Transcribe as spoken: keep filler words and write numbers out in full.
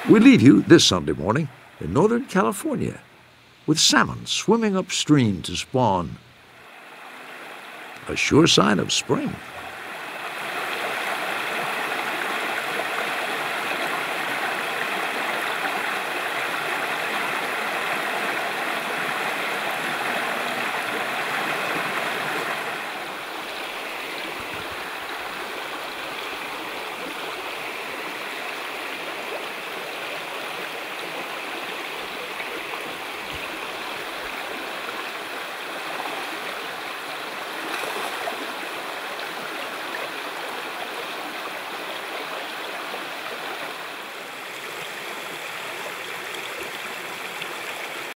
We leave you this Sunday morning in Northern California with salmon swimming upstream to spawn. A sure sign of spring.